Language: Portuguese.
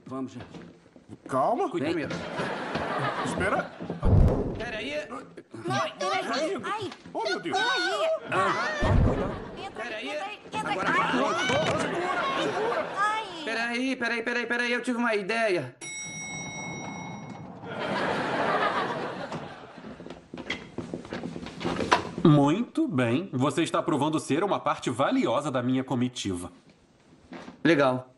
Vamos, gente. Calma. Cuidado mesmo. Espera. Peraí. Não, peraí. Ai, Oh, meu Deus. peraí. Entra Peraí. aí, entra aí. Agora Ai, Segura. ai. Peraí. Eu tive uma ideia. Muito bem. Você está provando ser uma parte valiosa da minha comitiva. Legal.